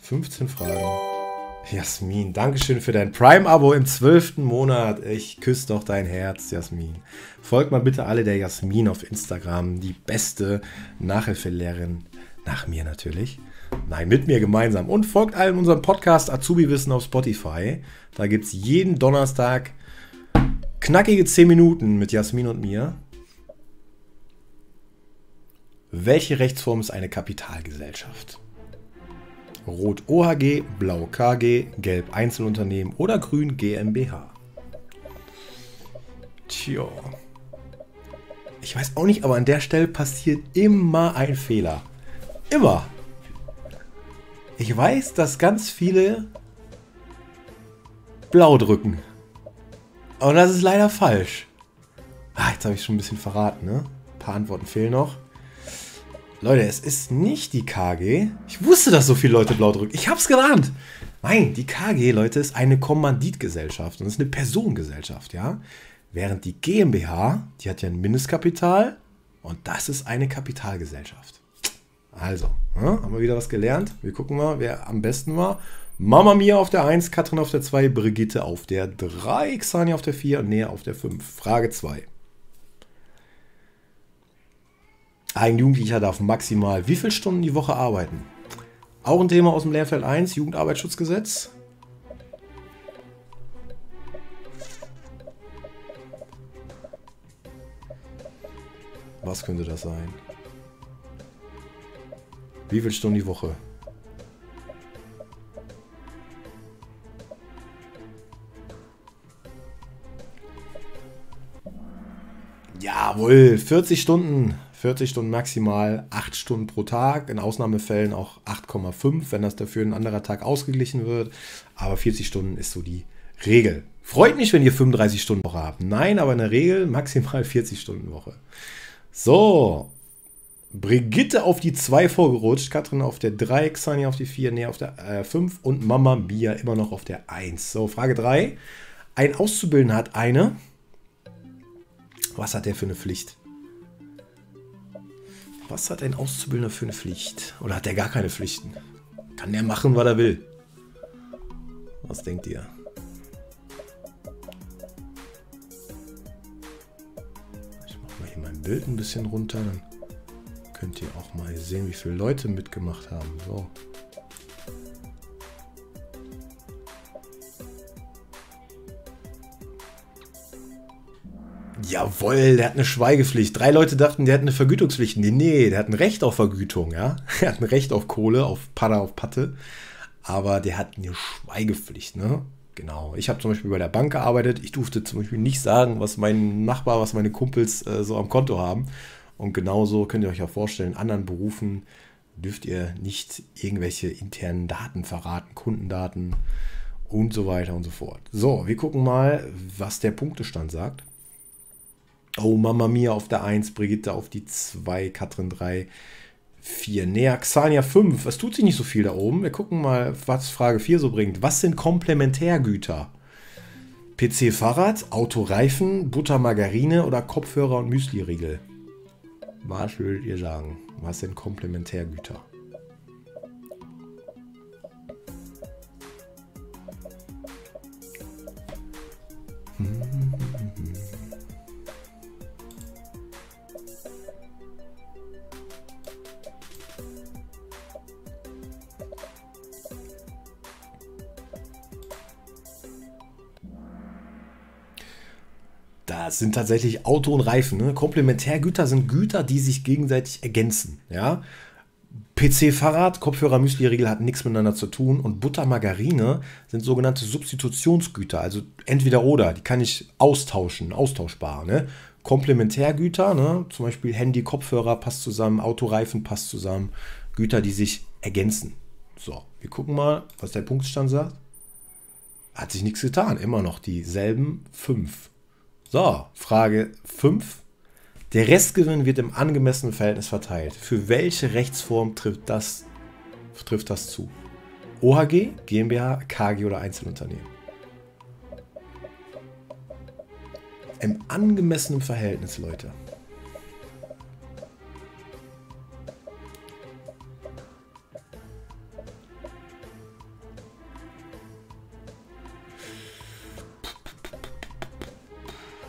15 Fragen. Jasmin, Dankeschön für dein Prime-Abo im 12. Monat. Ich küsse doch dein Herz, Jasmin. Folgt mal bitte alle der Jasmin auf Instagram. Die beste Nachhilfelehrerin. Nach mir natürlich. Nein, mit mir gemeinsam. Und folgt allen unserem Podcast Azubi-Wissen auf Spotify. Da gibt es jeden Donnerstag knackige 10 Minuten mit Jasmin und mir. Welche Rechtsform ist eine Kapitalgesellschaft? Rot OHG, Blau KG, Gelb Einzelunternehmen oder Grün GmbH? Tja. Ich weiß auch nicht, aber an der Stelle passiert immer ein Fehler. Immer. Ich weiß, dass ganz viele Blau drücken. Aber das ist leider falsch. Jetzt habe ich schon ein bisschen verraten, ne? Ein paar Antworten fehlen noch. Leute, es ist nicht die KG. Ich wusste, dass so viele Leute blau drücken. Ich hab's geahnt. Nein, die KG, Leute, ist eine Kommanditgesellschaft. Und das ist eine Personengesellschaft, ja. Während die GmbH, die hat ja ein Mindestkapital. Und das ist eine Kapitalgesellschaft. Also, haben wir wieder was gelernt. Wir gucken mal, wer am besten war. Mama Mia auf der 1, Katrin auf der 2, Brigitte auf der 3, Xania auf der 4 und Nea auf der 5. Frage 2. Ein Jugendlicher darf maximal wie viele Stunden die Woche arbeiten? Auch ein Thema aus dem Lehrfeld 1, Jugendarbeitsschutzgesetz. Was könnte das sein? Wie viele Stunden die Woche? Jawohl, 40 Stunden. 40 Stunden maximal, 8 Stunden pro Tag, in Ausnahmefällen auch 8,5, wenn das dafür ein anderer Tag ausgeglichen wird. Aber 40 Stunden ist so die Regel. Freut mich, wenn ihr 35 Stunden Woche habt. Nein, aber in der Regel maximal 40 Stunden Woche. So, Brigitte auf die 2 vorgerutscht, Katrin auf der 3, Xania auf die 4, Nea auf der 5 und Mama Mia immer noch auf der 1. So, Frage 3. Ein Auszubildender hat eine... Was hat der für eine Pflicht? Was hat ein Auszubildender für eine Pflicht? Oder hat der gar keine Pflichten? Kann der machen, was er will? Was denkt ihr? Ich mache mal hier mein Bild ein bisschen runter, dann könnt ihr auch mal sehen, wie viele Leute mitgemacht haben. So. Jawohl, der hat eine Schweigepflicht. 3 Leute dachten, der hat eine Vergütungspflicht. Nee, der hat ein Recht auf Vergütung, ja. Er hat ein Recht auf Kohle, auf Patte. Aber der hat eine Schweigepflicht, ne? Genau. Ich habe zum Beispiel bei der Bank gearbeitet. Ich durfte zum Beispiel nicht sagen, was mein Nachbar, was meine Kumpels so am Konto haben. Und genauso könnt ihr euch ja vorstellen, in anderen Berufen dürft ihr nicht irgendwelche internen Daten verraten, Kundendaten und so weiter und so fort. So, wir gucken mal, was der Punktestand sagt. Oh, Mama Mia auf der 1, Brigitte auf die 2, Katrin 3, 4, Nea, Xania 5. Es tut sich nicht so viel da oben. Wir gucken mal, was Frage 4 so bringt. Was sind Komplementärgüter? PC, Fahrrad, Autoreifen, Butter, Margarine oder Kopfhörer und Müsliriegel? Was würdet ihr sagen? Was sind Komplementärgüter? Das sind tatsächlich Auto und Reifen. Ne? Komplementärgüter sind Güter, die sich gegenseitig ergänzen. Ja? PC, Fahrrad, Kopfhörer, Müsliriegel hat nichts miteinander zu tun. Und Butter, Margarine sind sogenannte Substitutionsgüter. Also entweder oder. Die kann ich austauschen, austauschbar. Ne? Komplementärgüter, ne? Zum Beispiel Handy, Kopfhörer passt zusammen, Autoreifen passt zusammen. Güter, die sich ergänzen. So, wir gucken mal, was der Punktstand sagt. Hat sich nichts getan. Immer noch dieselben 5. So, Frage 5. Der Restgewinn wird im angemessenen Verhältnis verteilt. Für welche Rechtsform trifft das zu? OHG, GmbH, KG oder Einzelunternehmen? Im angemessenen Verhältnis, Leute.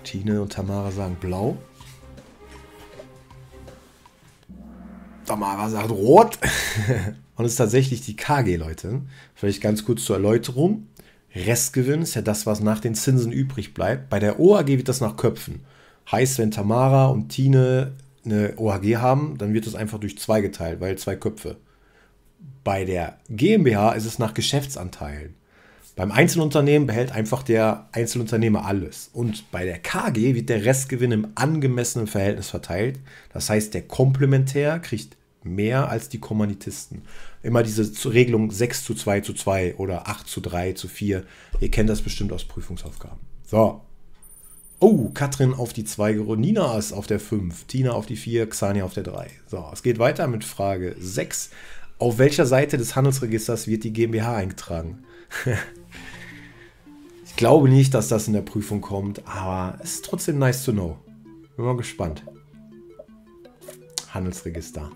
Tine und Tamara sagen blau. Tamara sagt rot. Und es ist tatsächlich die KG, Leute. Vielleicht ganz kurz zur Erläuterung. Restgewinn ist ja das, was nach den Zinsen übrig bleibt. Bei der OHG wird das nach Köpfen. Heißt, wenn Tamara und Tine eine OHG haben, dann wird es einfach durch 2 geteilt, weil 2 Köpfe. Bei der GmbH ist es nach Geschäftsanteilen. Beim Einzelunternehmen behält einfach der Einzelunternehmer alles. Und bei der KG wird der Restgewinn im angemessenen Verhältnis verteilt. Das heißt, der Komplementär kriegt mehr als die Kommanditisten. Immer diese Regelung 6:2:2 oder 8:3:4. Ihr kennt das bestimmt aus Prüfungsaufgaben. So. Oh, Katrin auf die 2 gerutscht. Nina ist auf der 5. Tina auf die 4. Xania auf der 3. So, es geht weiter mit Frage 6. Auf welcher Seite des Handelsregisters wird die GmbH eingetragen? Ich glaube nicht, dass das in der Prüfung kommt, aber es ist trotzdem nice to know. Bin mal gespannt. Handelsregister.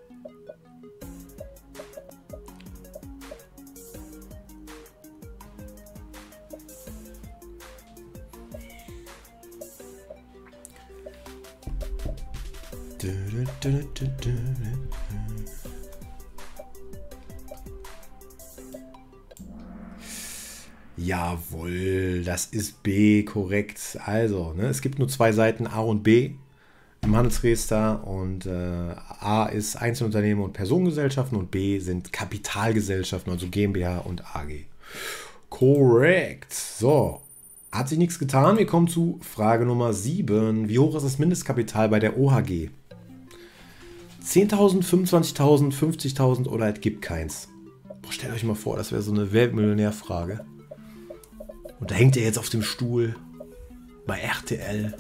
Jawohl, das ist B, korrekt. Also, ne, es gibt nur 2 Seiten, A und B im Handelsregister. Und A ist Einzelunternehmen und Personengesellschaften und B sind Kapitalgesellschaften, also GmbH und AG. Korrekt. So, hat sich nichts getan. Wir kommen zu Frage Nummer 7. Wie hoch ist das Mindestkapital bei der OHG? 10.000, 25.000, 50.000 oder es gibt keins? Boah, stellt euch mal vor, das wäre so eine Weltmillionärfrage. Und da hängt er jetzt auf dem Stuhl bei RTL.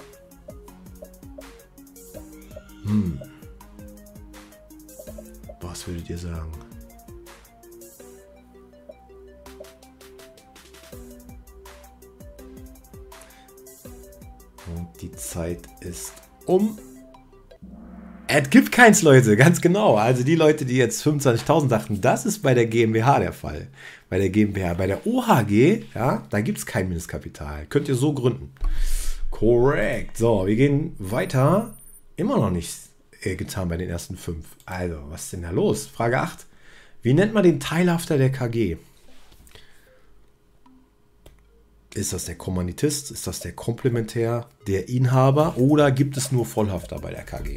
Was würdet ihr sagen? Und die Zeit ist um. Es gibt keins, Leute, ganz genau. Also die Leute, die jetzt 25.000 dachten, das ist bei der GmbH der Fall. Bei der GmbH. Bei der OHG, ja, da gibt es kein Mindestkapital. Könnt ihr so gründen. Korrekt. So, wir gehen weiter. Immer noch nicht getan bei den ersten 5. Also, was ist denn da los? Frage 8. Wie nennt man den Teilhafter der KG? Ist das der Kommanditist? Ist das der Komplementär? Der Inhaber? Oder gibt es nur Vollhafter bei der KG?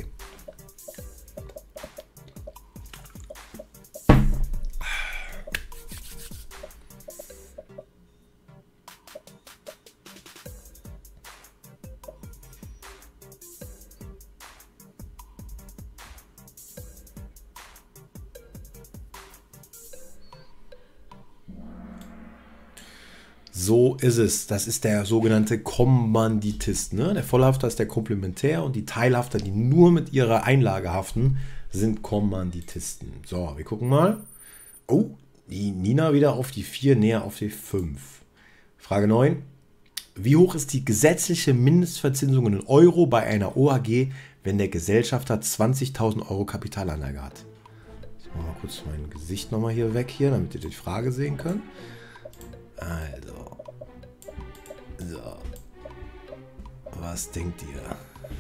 So ist es. Das ist der sogenannte Kommanditist. Ne? Der Vollhafter ist der Komplementär und die Teilhafter, die nur mit ihrer Einlage haften, sind Kommanditisten. So, wir gucken mal. Oh, die Nina wieder auf die 4, näher auf die 5. Frage 9. Wie hoch ist die gesetzliche Mindestverzinsung in Euro bei einer OHG, wenn der Gesellschafter 20.000 Euro Kapitalanlage hat? Ich mache mal kurz mein Gesicht nochmal hier weg, damit ihr die Frage sehen könnt. Also. So. Was denkt ihr?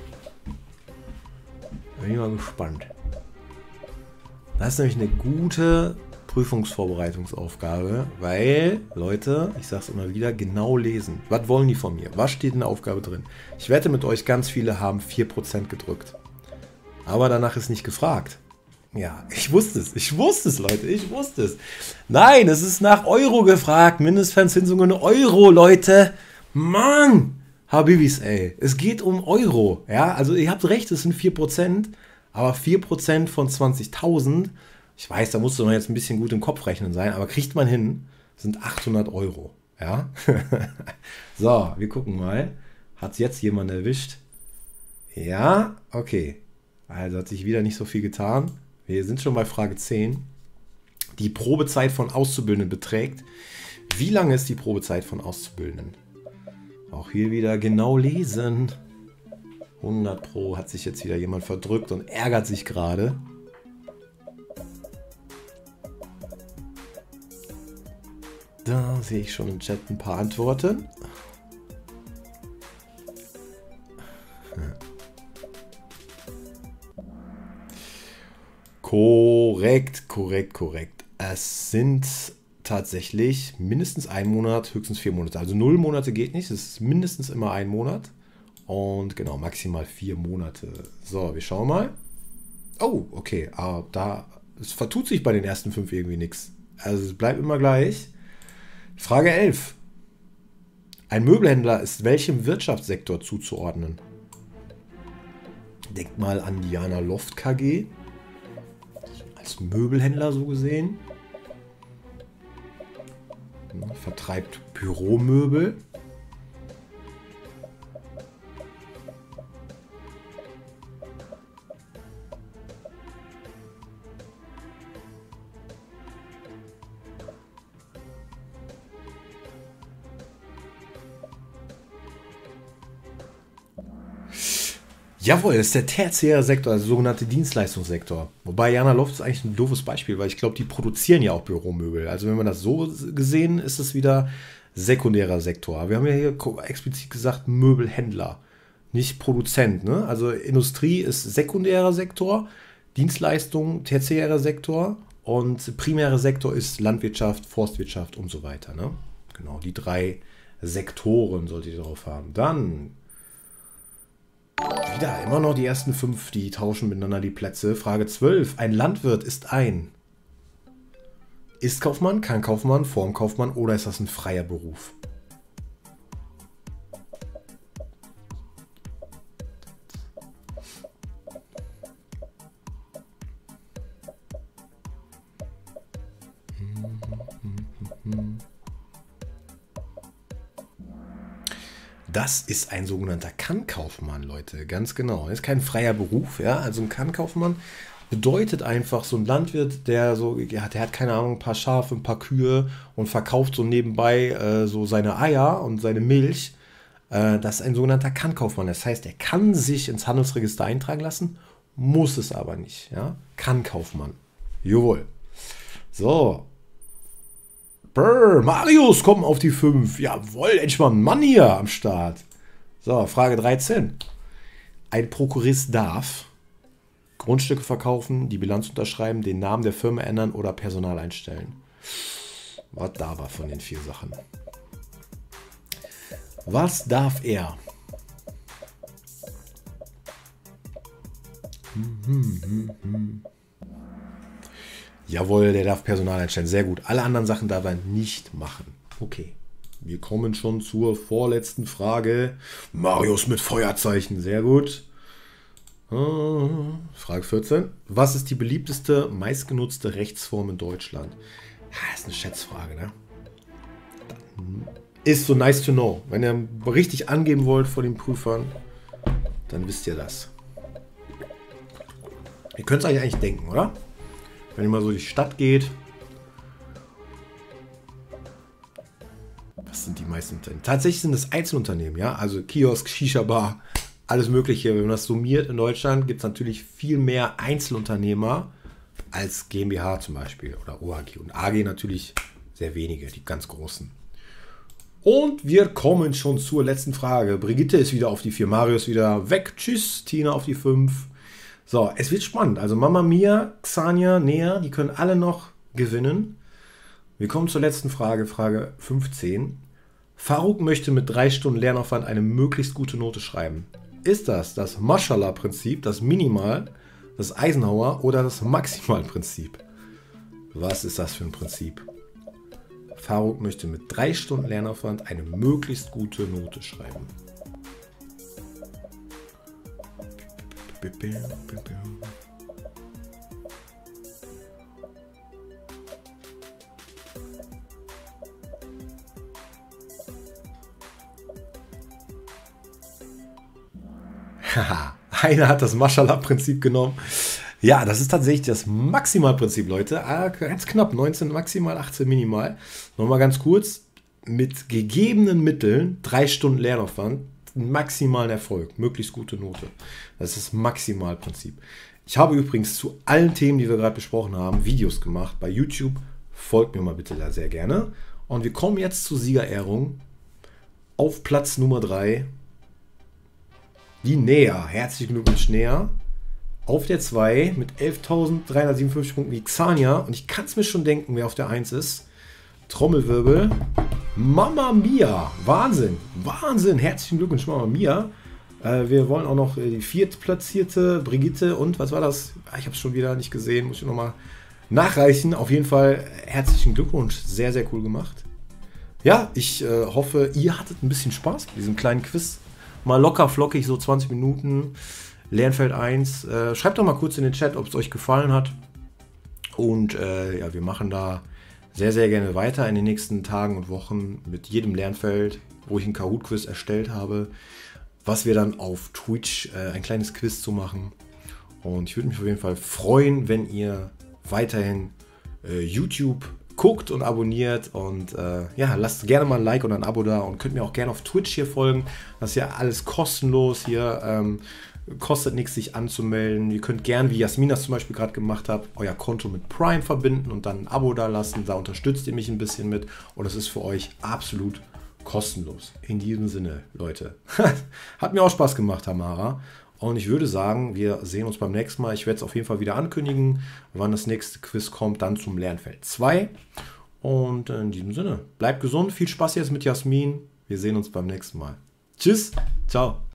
Bin ich mal gespannt. Das ist nämlich eine gute Prüfungsvorbereitungsaufgabe, weil, Leute, ich sage es immer wieder, genau lesen. Was wollen die von mir? Was steht in der Aufgabe drin? Ich wette mit euch, ganz viele haben 4% gedrückt. Aber danach ist nicht gefragt. Ja, ich wusste es, Leute, ich wusste es. Nein, es ist nach Euro gefragt, Mindestverzinsung in Euro, Leute. Mann, Habibis, ey, es geht um Euro. Ja, also ihr habt recht, es sind 4%, aber 4% von 20.000, ich weiß, da musste man jetzt ein bisschen gut im Kopf rechnen sein, aber kriegt man hin, sind 800 Euro. Ja, so, wir gucken mal. Hat jetzt jemand erwischt? Ja, okay. Also hat sich wieder nicht so viel getan. Wir sind schon bei Frage 10. Die Probezeit von Auszubildenden beträgt. Wie lange ist die Probezeit von Auszubildenden? Auch hier wieder genau lesen. 100 Pro hat sich jetzt wieder jemand verdrückt und ärgert sich gerade. Da sehe ich schon im Chat ein paar Antworten. Korrekt, korrekt, korrekt. Es sind tatsächlich mindestens ein Monat, höchstens 4 Monate. Also 0 Monate geht nicht, es ist mindestens immer ein Monat. Und genau, maximal 4 Monate. So, wir schauen mal. Oh, okay, es vertut sich bei den ersten 5 irgendwie nichts. Also es bleibt immer gleich. Frage 11. Ein Möbelhändler ist welchem Wirtschaftssektor zuzuordnen? Denkt mal an Diana Loft KG. Als Möbelhändler so gesehen. Vertreibt Büromöbel. Jawohl, das ist der tertiäre Sektor, also der sogenannte Dienstleistungssektor. Wobei Jana Loft ist eigentlich ein doofes Beispiel, weil ich glaube, die produzieren ja auch Büromöbel. Also wenn man das so gesehen, ist es wieder sekundärer Sektor. Aber wir haben ja hier explizit gesagt Möbelhändler, nicht Produzent. Ne? Also Industrie ist sekundärer Sektor, Dienstleistung tertiärer Sektor und primärer Sektor ist Landwirtschaft, Forstwirtschaft und so weiter. Ne? Genau, die 3 Sektoren sollte ihr drauf haben. Dann wieder immer noch die ersten 5, die tauschen miteinander die Plätze. Frage 12. Ein Landwirt ist Kaufmann, kann Kaufmann, Formkaufmann oder ist das ein freier Beruf? Das ist ein sogenannter Kann-Kaufmann, Leute. Ganz genau. Das ist kein freier Beruf, ja. Also ein Kann-Kaufmann bedeutet einfach so ein Landwirt, der hat keine Ahnung, ein paar Schafe, ein paar Kühe und verkauft so nebenbei so seine Eier und seine Milch. Das ist ein sogenannter Kann-Kaufmann. Das heißt, er kann sich ins Handelsregister eintragen lassen, muss es aber nicht, ja. Kann-Kaufmann. Jawohl. So. Brr, Marius kommt auf die 5. Jawohl, endlich mal ein Mann hier am Start. So, Frage 13. Ein Prokurist darf Grundstücke verkaufen, die Bilanz unterschreiben, den Namen der Firma ändern oder Personal einstellen. Was darf er von den 4 Sachen? Was darf er? Jawohl, der darf Personal einstellen. Sehr gut. Alle anderen Sachen darf er nicht machen. Okay. Wir kommen schon zur vorletzten Frage. Marius mit Feuerzeichen. Sehr gut. Frage 14. Was ist die beliebteste, meistgenutzte Rechtsform in Deutschland? Ja, das ist eine Schätzfrage, ne? Ist so nice to know. Wenn ihr richtig angeben wollt vor den Prüfern, dann wisst ihr das. Ihr könnt es euch eigentlich denken, oder? Wenn ihr mal so durch die Stadt geht. Was sind die meisten Unternehmen? Tatsächlich sind es Einzelunternehmen, ja. Also Kiosk, Shisha-Bar, alles Mögliche. Wenn man das summiert in Deutschland, gibt es natürlich viel mehr Einzelunternehmer als GmbH zum Beispiel oder OAG. Und AG natürlich sehr wenige, die ganz großen. Und wir kommen schon zur letzten Frage. Brigitte ist wieder auf die 4, Marius wieder weg. Tschüss, Tina auf die 5. So, es wird spannend. Also Mama Mia, Xania, Nea, die können alle noch gewinnen. Wir kommen zur letzten Frage, Frage 15. Faruk möchte mit 3 Stunden Lernaufwand eine möglichst gute Note schreiben. Ist das Maschallah-Prinzip, das Minimal, das Eisenhower oder das Maximal-Prinzip? Was ist das für ein Prinzip? Faruk möchte mit 3 Stunden Lernaufwand eine möglichst gute Note schreiben. Haha, einer hat das Maschallah-Prinzip genommen. Ja, das ist tatsächlich das Maximalprinzip, Leute. Ganz knapp, 19 maximal, 18 minimal. Nochmal ganz kurz, mit gegebenen Mitteln, 3 Stunden Lernaufwand, maximalen Erfolg, möglichst gute Note. Das ist das Maximalprinzip. Ich habe übrigens zu allen Themen, die wir gerade besprochen haben, Videos gemacht bei YouTube. Folgt mir mal bitte da sehr gerne. Und wir kommen jetzt zur Siegerehrung. Auf Platz Nummer 3. Die Nea. Herzlichen Glückwunsch, Nea. Auf der 2 mit 11.357 Punkten die Xania. Und ich kann es mir schon denken, wer auf der 1 ist. Trommelwirbel. Mamma Mia. Wahnsinn. Wahnsinn. Herzlichen Glückwunsch, Mamma Mia. Wir wollen auch noch die viertplatzierte Brigitte und was war das? Ich habe es schon wieder nicht gesehen. Muss ich nochmal nachreichen. Auf jeden Fall herzlichen Glückwunsch. Sehr, sehr cool gemacht. Ja, ich hoffe, ihr hattet ein bisschen Spaß mit diesem kleinen Quiz. Mal locker flockig, so 20 Minuten. Lernfeld 1. Schreibt doch mal kurz in den Chat, ob es euch gefallen hat. Und ja, wir machen da sehr, sehr gerne weiter in den nächsten Tagen und Wochen mit jedem Lernfeld, wo ich ein Kahoot-Quiz erstellt habe, was wir dann auf Twitch ein kleines Quiz zu machen. Und ich würde mich auf jeden Fall freuen, wenn ihr weiterhin YouTube guckt und abonniert und ja, lasst gerne mal ein Like und ein Abo da und könnt mir auch gerne auf Twitch hier folgen. Das ist ja alles kostenlos hier. Kostet nichts, sich anzumelden. Ihr könnt gern, wie Jasmin das zum Beispiel gerade gemacht hat, euer Konto mit Prime verbinden und dann ein Abo da lassen. Da unterstützt ihr mich ein bisschen mit und es ist für euch absolut kostenlos. In diesem Sinne, Leute. Hat mir auch Spaß gemacht, Tamara. Und ich würde sagen, wir sehen uns beim nächsten Mal. Ich werde es auf jeden Fall wieder ankündigen, wann das nächste Quiz kommt, dann zum Lernfeld 2. Und in diesem Sinne, bleibt gesund, viel Spaß jetzt mit Jasmin. Wir sehen uns beim nächsten Mal. Tschüss, ciao.